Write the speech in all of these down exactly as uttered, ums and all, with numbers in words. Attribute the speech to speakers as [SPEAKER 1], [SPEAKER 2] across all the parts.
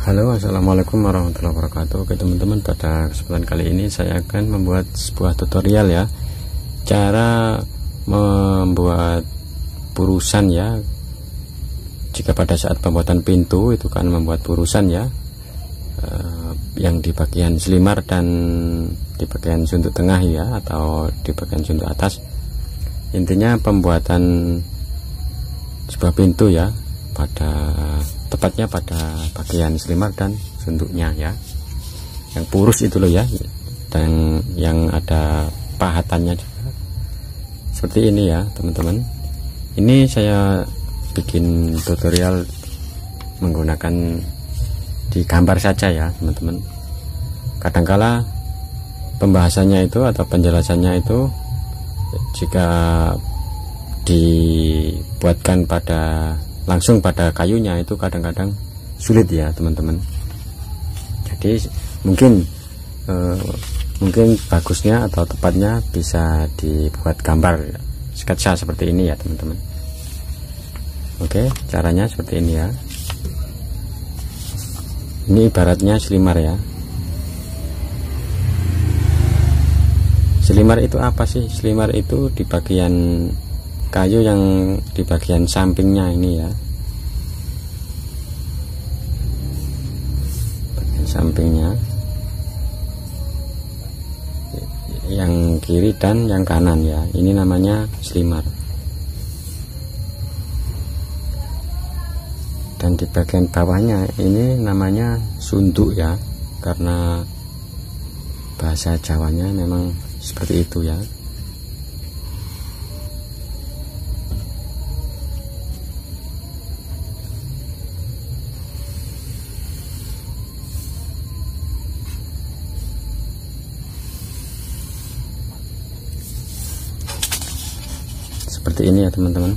[SPEAKER 1] Halo, assalamualaikum warahmatullahi wabarakatuh. Oke teman-teman, pada kesempatan kali ini saya akan membuat sebuah tutorial ya, cara membuat purusan ya. Jika pada saat pembuatan pintu itu kan membuat purusan ya, eh, yang di bagian selimar dan di bagian sunduk tengah ya, atau di bagian sunduk atas. Intinya pembuatan sebuah pintu ya, pada tepatnya pada bagian selimar dan sunduknya ya, yang purus itu loh ya, dan yang ada pahatannya juga seperti ini ya teman-teman. Ini saya bikin tutorial menggunakan di gambar saja ya teman-teman. Kadangkala pembahasannya itu atau penjelasannya itu jika dibuatkan pada langsung pada kayunya itu kadang-kadang sulit ya teman-teman. Jadi mungkin eh, mungkin bagusnya atau tepatnya bisa dibuat gambar sketsa seperti ini ya teman-teman. Oke, caranya seperti ini ya. Ini ibaratnya selimar ya. Selimar itu apa sih? Selimar itu di bagian kayu yang di bagian sampingnya ini ya, bagian sampingnya yang kiri dan yang kanan ya, ini namanya selimar. Dan di bagian bawahnya ini namanya sunduk ya, karena bahasa Jawanya memang seperti itu ya. Seperti ini ya teman-teman.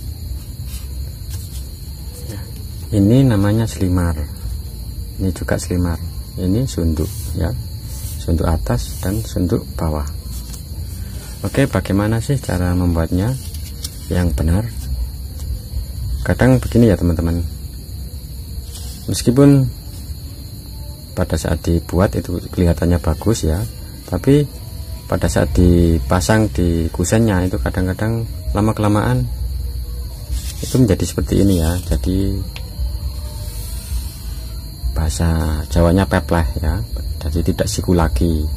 [SPEAKER 1] Ini namanya selimar, ini juga selimar, ini sunduk ya, sunduk atas dan sunduk bawah. Oke, bagaimana sih cara membuatnya yang benar? Kadang begini ya teman-teman, meskipun pada saat dibuat itu kelihatannya bagus ya, tapi pada saat dipasang di kusennya itu kadang-kadang lama kelamaan itu menjadi seperti ini ya. Jadi bahasa Jawanya pepleh ya, jadi tidak siku lagi.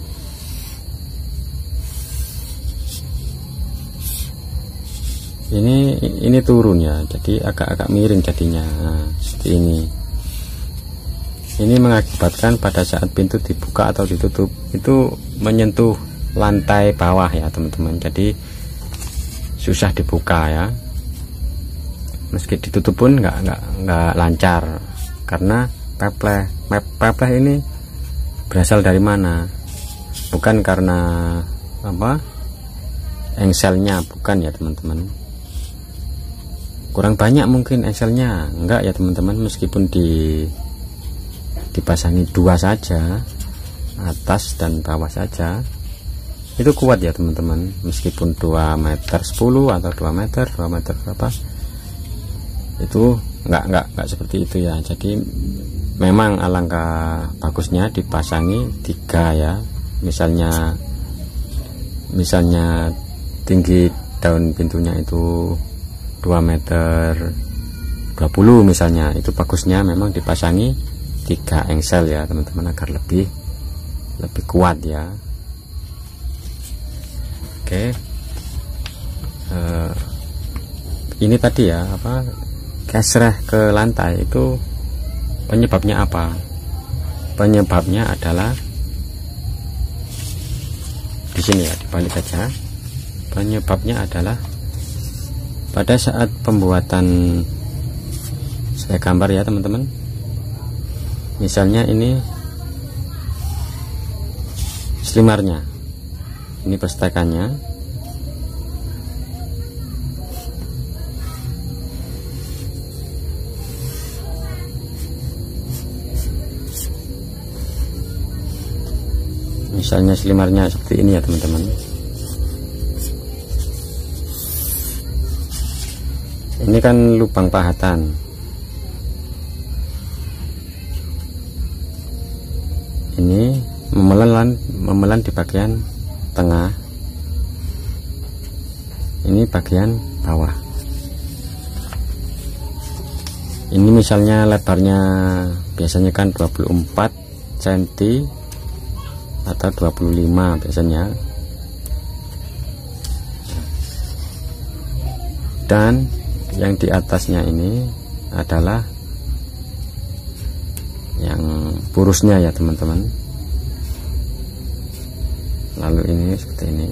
[SPEAKER 1] Ini ini turun ya, jadi agak-agak miring jadinya. Nah, seperti ini. Ini mengakibatkan pada saat pintu dibuka atau ditutup itu menyentuh lantai bawah ya teman-teman. Jadi susah dibuka ya. Meski ditutup pun nggak nggak nggak lancar karena pepleh. Pepleh ini berasal dari mana? Bukan karena apa? Engselnya, bukan ya teman-teman. Kurang banyak mungkin engselnya, enggak ya teman-teman. Meskipun di dipasangi dua saja, atas dan bawah saja, itu kuat ya teman-teman. Meskipun dua meter sepuluh atau dua meter dua meter berapa, itu enggak enggak enggak seperti itu ya. Jadi memang alangkah bagusnya dipasangi tiga ya. Misalnya misalnya tinggi daun pintunya itu dua meter dua puluh misalnya, itu bagusnya memang dipasangi tiga engsel ya teman-teman, agar lebih lebih kuat ya. Oke, uh, ini tadi ya apa, kesreh ke lantai itu penyebabnya apa? Penyebabnya adalah di sini ya, dibalik saja. Penyebabnya adalah pada saat pembuatan, saya gambar ya teman-teman. Misalnya ini selimarnya, ini perstekannya. Misalnya selimarnya seperti ini ya teman-teman. Ini kan lubang pahatan. ini memelan memelan di bagian tengah, ini bagian bawah. Ini misalnya lebarnya biasanya kan dua puluh empat sentimeter atau dua puluh lima biasanya, dan yang di atasnya ini adalah yang purusnya ya teman-teman. Lalu ini seperti ini.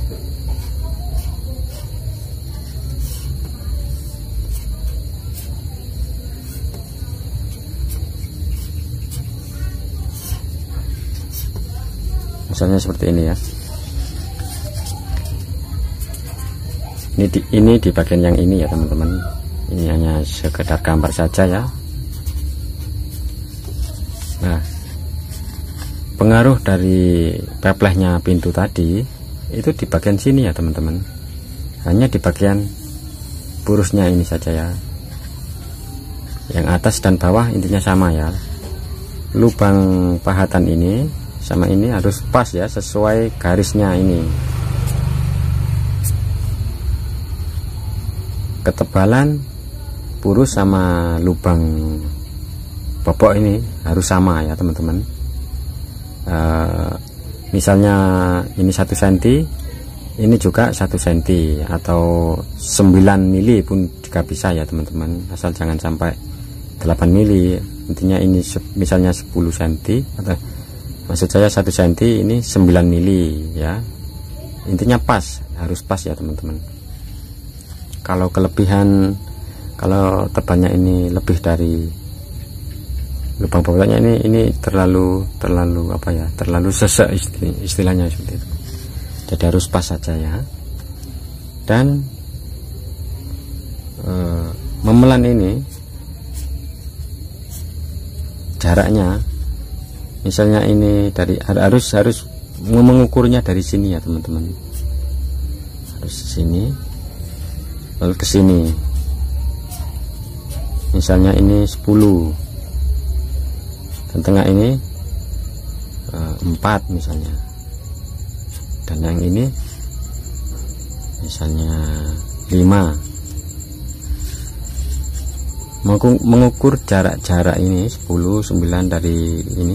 [SPEAKER 1] Misalnya seperti ini ya. Ini di, ini di bagian yang ini ya teman-teman. Ini hanya sekedar gambar saja ya. Nah, pengaruh dari peplehnya pintu tadi itu di bagian sini ya teman-teman. Hanya di bagian purusnya ini saja ya. Yang atas dan bawah intinya sama ya. Lubang pahatan ini sama ini harus pas ya, sesuai garisnya ini. Ketebalan purus sama lubang bobok ini harus sama ya teman-teman. E, misalnya ini satu sentimeter, ini juga satu sentimeter atau sembilan mili pun juga bisa ya teman-teman, asal jangan sampai delapan mili. Intinya ini misalnya sepuluh sentimeter atau maksud saya satu sentimeter, ini sembilan mili ya. Intinya pas, harus pas ya teman-teman. Kalau kelebihan, kalau tebalnya ini lebih dari lubang bobotnya ini ini terlalu terlalu apa ya, terlalu sesek istilahnya seperti itu. Jadi harus pas saja ya. Dan e, memelan ini jaraknya, misalnya ini dari harus harus mengukurnya dari sini ya teman-teman. Harus sini, lalu ke sini. Misalnya ini sepuluh. Dan tengah ini e, empat misalnya, dan yang ini misalnya lima. Mengukur jarak-jarak ini sepuluh, sembilan dari ini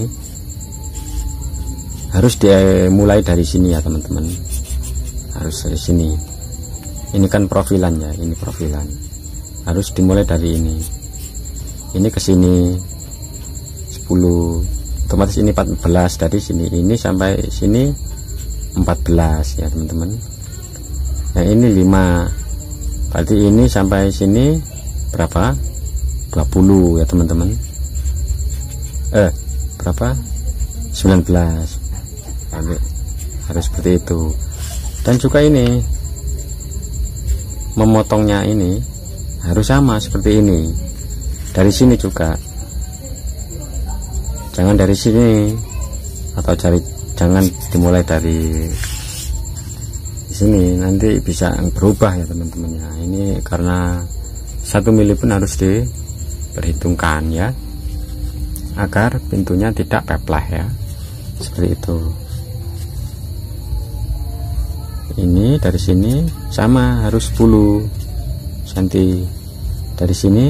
[SPEAKER 1] harus dimulai dari sini ya teman-teman, harus dari sini. Ini kan profilan ya, ini profilan, harus dimulai dari ini ini ke sini sepuluh, otomatis ini empat belas, dari sini ini sampai sini empat belas ya teman-teman. Yang ini lima, berarti ini sampai sini berapa? dua puluh ya teman-teman. Eh berapa? sembilan belas. Harus seperti itu. Dan juga ini memotongnya ini harus sama seperti ini. Dari sini juga, jangan dari sini, atau cari, jangan dimulai dari sini, nanti bisa berubah ya teman-teman ya. Ini karena satu mili pun harus diperhitungkan ya, agar pintunya tidak pepleh ya, seperti itu. Ini dari sini sama, harus sepuluh sentimeter, dari sini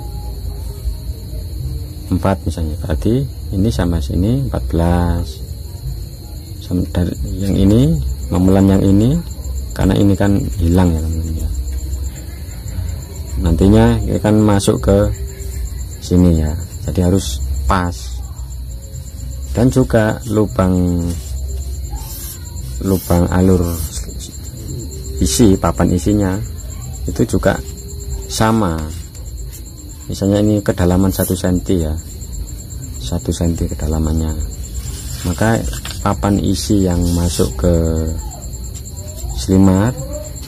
[SPEAKER 1] empat misalnya, berarti ini sama sini empat belas. Sama dari yang ini memelan yang ini, karena ini kan hilang ya teman-teman ya. Nantinya ini kan masuk ke sini ya, jadi harus pas. Dan juga lubang lubang alur isi, papan isinya itu juga sama. Misalnya ini kedalaman satu sentimeter ya, satu sentimeter kedalamannya, maka papan isi yang masuk ke selimar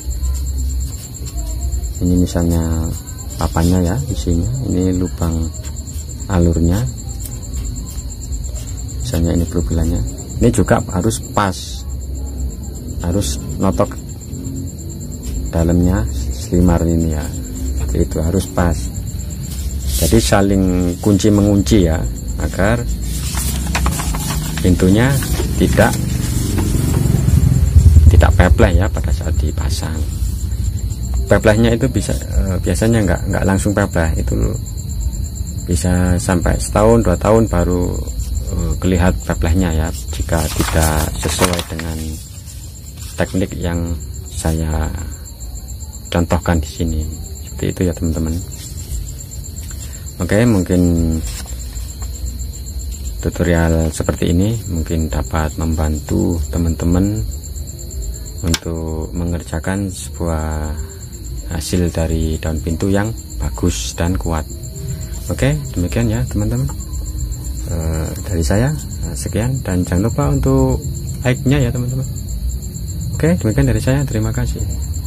[SPEAKER 1] ini, misalnya papannya ya, isinya ini lubang alurnya, misalnya ini profilannya, ini juga harus pas, harus notok dalamnya selimar ini ya, itu harus pas. Jadi saling kunci mengunci ya, agar pintunya tidak tidak pepleh ya pada saat dipasang. Peplehnya itu bisa e, biasanya nggak nggak langsung pepleh, itu bisa sampai setahun dua tahun baru e, kelihat peplehnya ya, jika tidak sesuai dengan teknik yang saya contohkan di sini. Seperti itu ya teman-teman. Oke, mungkin tutorial seperti ini mungkin dapat membantu teman-teman untuk mengerjakan sebuah hasil dari daun pintu yang bagus dan kuat. Oke, demikian ya teman-teman, e, dari saya sekian, dan jangan lupa untuk like-nya ya teman-teman. Oke, demikian dari saya, terima kasih.